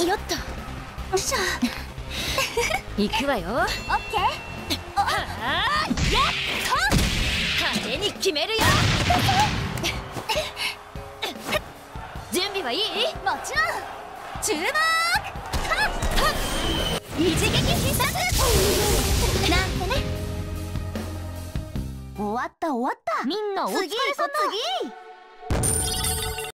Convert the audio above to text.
よっと。よっしょ。行くわよ。オッケー。はあ、やっと。派手に決めるよ。準備はいい？もちろん。注目。一撃必殺。なんてね。終わった終わった。みんなお疲れ様。次。